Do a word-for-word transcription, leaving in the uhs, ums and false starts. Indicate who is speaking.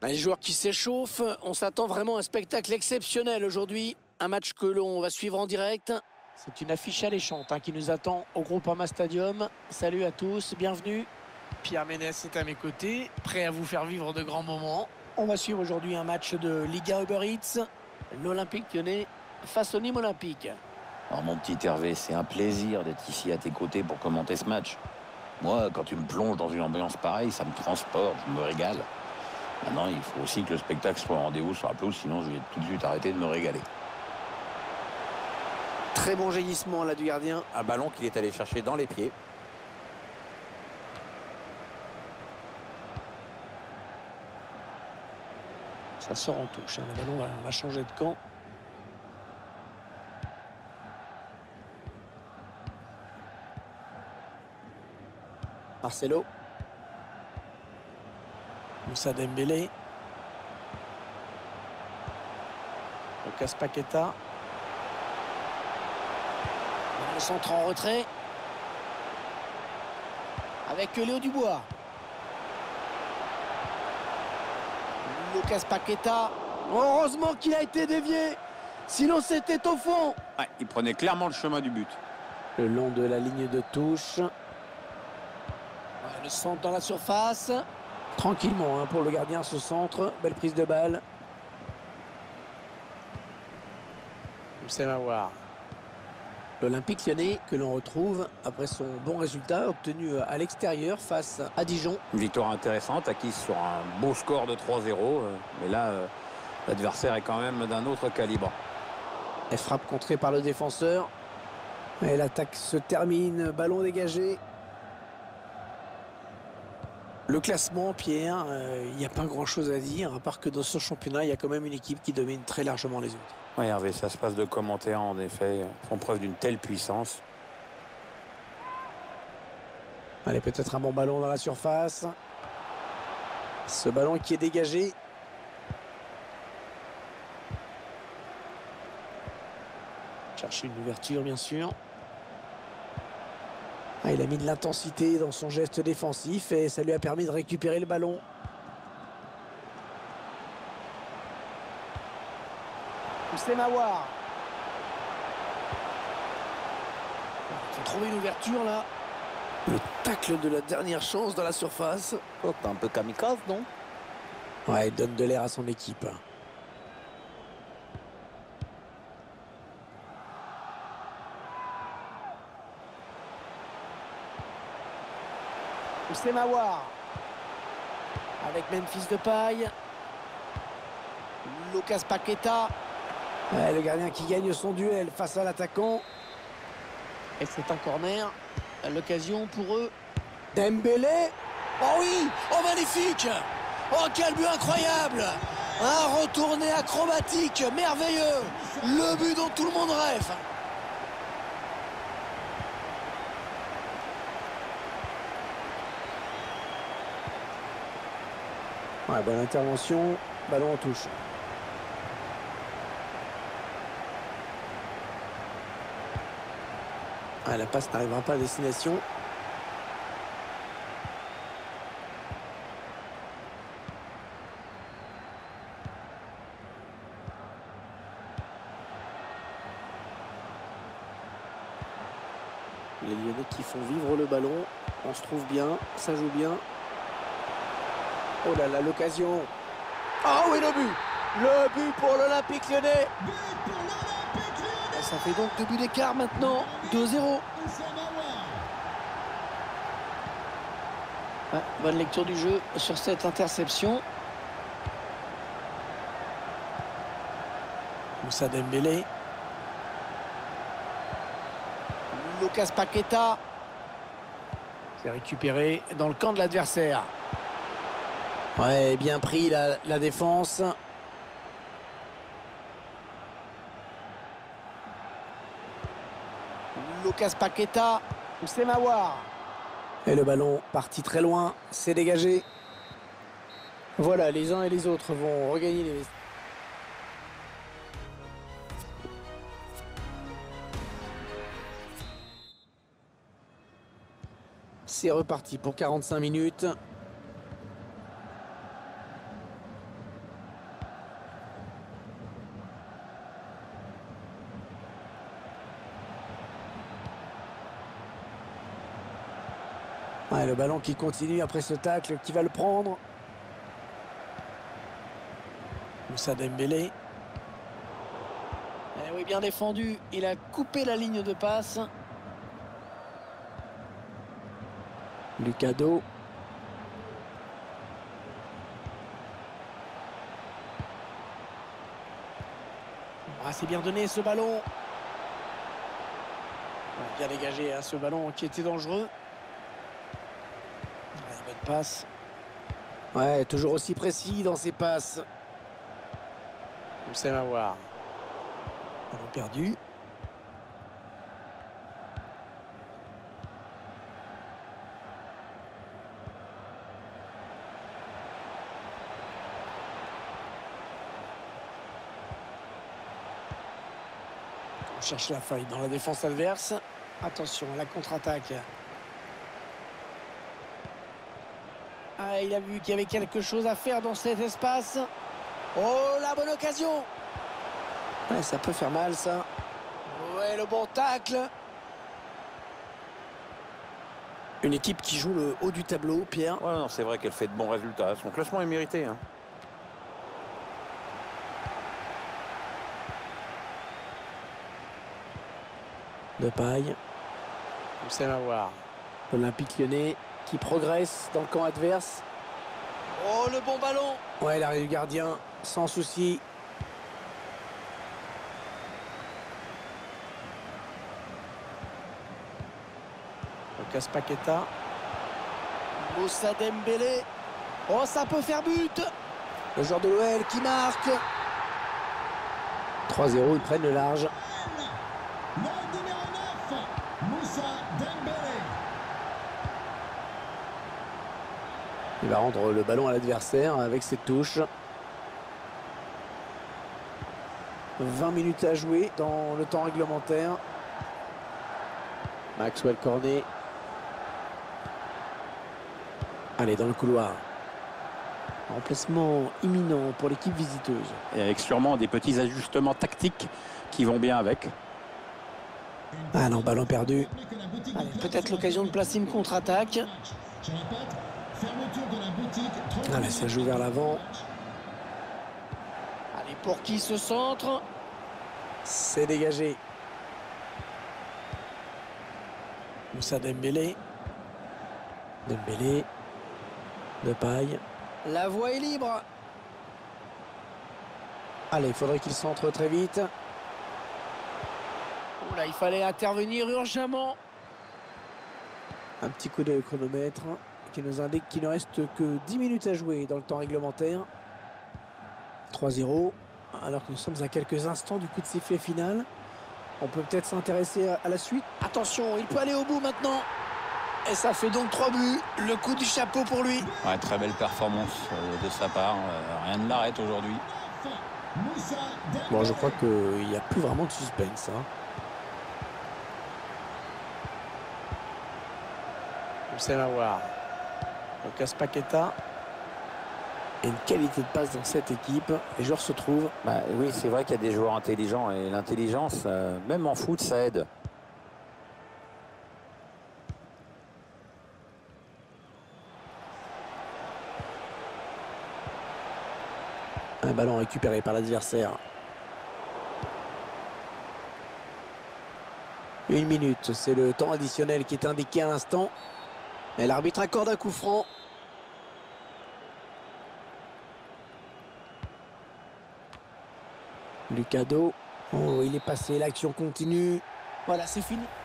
Speaker 1: Les joueurs qui s'échauffent, on s'attend vraiment à un spectacle exceptionnel aujourd'hui. Un match que l'on va suivre en direct. C'est une affiche alléchante hein, qui nous attend au Groupama Stadium. Salut à tous, bienvenue. Pierre Ménès est à mes côtés, prêt à vous faire vivre de grands moments. On va suivre aujourd'hui un match de Liga Uber Eats. L'Olympique Lyonnais face au Nîmes Olympique.
Speaker 2: Alors mon petit Hervé, c'est un plaisir d'être ici à tes côtés pour commenter ce match. Moi, quand tu me plonges dans une ambiance pareille, ça me transporte, je me régale. Maintenant, il faut aussi que le spectacle soit au rendez-vous sur la pelouse, sinon je vais tout de suite arrêter de me régaler.
Speaker 1: Très bon jaillissement là du gardien.
Speaker 3: Un ballon qu'il est allé chercher dans les pieds.
Speaker 1: Ça sort en touche. Hein. Le ballon va, va changer de camp. Marcelo. Moussa Dembélé. Lucas Paqueta. Le centre en retrait. Avec Léo Dubois. Lucas Paqueta. Heureusement qu'il a été dévié. Sinon c'était au fond.
Speaker 3: Ouais, il prenait clairement le chemin du but.
Speaker 1: Le long de la ligne de touche. Le centre dans la surface. Tranquillement hein, pour le gardien ce centre. Belle prise de balle. C'est à voir. L'Olympique Lyonnais que l'on retrouve après son bon résultat obtenu à l'extérieur face à Dijon.
Speaker 3: Une victoire intéressante, acquise sur un beau score de trois zéro. Mais là, l'adversaire est quand même d'un autre calibre.
Speaker 1: Elle frappe contrée par le défenseur. Et l'attaque se termine. Ballon dégagé. Le classement, Pierre, il euh, n'y a pas grand-chose à dire, à part que dans ce championnat, il y a quand même une équipe qui domine très largement les autres.
Speaker 3: Oui, Hervé, ça se passe de commentaires, en effet, font preuve d'une telle puissance.
Speaker 1: Allez, peut-être un bon ballon dans la surface. Ce ballon qui est dégagé. Chercher une ouverture, bien sûr. Ah, il a mis de l'intensité dans son geste défensif et ça lui a permis de récupérer le ballon. C'est Mawar. Il faut trouver une ouverture là. Le tacle de la dernière chance dans la surface.
Speaker 3: Oh, t'es un peu kamikaze, non?
Speaker 1: Ouais, il donne de l'air à son équipe. C'est Mawar. Avec Memphis Depay. Lucas Paqueta. Ouais, le gardien qui gagne son duel face à l'attaquant. Et c'est un corner. L'occasion pour eux. Dembélé. Oh oui. Oh magnifique. Oh quel but incroyable. Un retourné acrobatique merveilleux. Le but dont tout le monde rêve. Ouais, bonne intervention, ballon en touche. Ah, la passe n'arrivera pas à destination. Les Lyonnais qui font vivre le ballon. On se trouve bien, ça joue bien. Oh là là, l'occasion. Oh oui, le but. Le but pour l'Olympique Lyonnais. Et ça fait donc deux buts d'écart maintenant. deux zéro. Ouais, bonne lecture du jeu sur cette interception. Moussa Dembélé. Lucas Paqueta. C'est récupéré dans le camp de l'adversaire. Ouais, bien pris la, la défense. Lucas Paqueta. C'est Mawar. Et le ballon parti très loin. C'est dégagé. Voilà, les uns et les autres vont regagner les vestiaires. C'est reparti pour quarante-cinq minutes. Ouais, le ballon qui continue après ce tacle, qui va le prendre. Moussa Dembélé. Eh oui, bien défendu. Il a coupé la ligne de passe. Lucado. Ah, c'est bien donné ce ballon. Bien dégagé hein, ce ballon qui était dangereux. Ouais, bonne passe. Ouais, toujours aussi précis dans ses passes. Moussa Mawar. Ballon perdu. On cherche la faille dans la défense adverse. Attention à la contre-attaque. Ah, il a vu qu'il y avait quelque chose à faire dans cet espace. Oh, la bonne occasion. Ouais, ça peut faire mal, ça. Ouais, le bon tacle. Une équipe qui joue le haut du tableau, Pierre.
Speaker 2: Ouais, non, c'est vrai qu'elle fait de bons résultats. Son classement est mérité. Hein.
Speaker 1: De paille. Moussa Mawar. L'Olympique Lyonnais qui progresse dans le camp adverse. Oh, le bon ballon. Ouais, l'arrêt du gardien, sans souci. Lucas Paqueta. Moussa Dembélé. Oh, ça peut faire but. Le joueur de l'O L qui marque. trois zéro, ils prennent le large.
Speaker 4: Le numéro neuf, Moussa Dembélé.
Speaker 1: Il va rendre le ballon à l'adversaire avec ses touches. vingt minutes à jouer dans le temps réglementaire. Maxwell Cornet. Allez, dans le couloir. Remplacement imminent pour l'équipe visiteuse.
Speaker 3: Et avec sûrement des petits ajustements tactiques qui vont bien avec.
Speaker 1: Ah non, ballon perdu. Peut-être l'occasion de placer une contre-attaque.
Speaker 4: Je répète, fermeture de la boutique.
Speaker 1: Allez, ça joue vers l'avant. Allez, pour qui ce centre? C'est dégagé. Moussa Dembélé. Dembélé. De paille. La voie est libre. Allez, il faudrait qu'il centre très vite. Oula, il fallait intervenir urgemment. Un petit coup de chronomètre qui nous indique qu'il ne reste que dix minutes à jouer dans le temps réglementaire. trois zéro. Alors que nous sommes à quelques instants du coup de sifflet final. On peut peut-être s'intéresser à la suite. Attention, il peut aller au bout maintenant. Et ça fait donc trois buts. Le coup du chapeau pour lui.
Speaker 2: Ouais, très belle performance euh, de sa part. Euh, rien ne l'arrête aujourd'hui.
Speaker 4: Moussa Dembélé.
Speaker 1: Bon, je crois qu'il n'y a plus vraiment de suspense. Hein. Moussa Mawar. Lucas Paqueta. Et une qualité de passe dans cette équipe. Les joueurs se trouvent.
Speaker 3: Bah, oui, c'est vrai qu'il y a des joueurs intelligents. Et l'intelligence, euh, même en foot, ça aide.
Speaker 1: Un ballon récupéré par l'adversaire. Une minute, c'est le temps additionnel qui est indiqué à l'instant. Et l'arbitre accorde un coup franc. Lucado. Oh, il est passé, l'action continue. Voilà, c'est fini.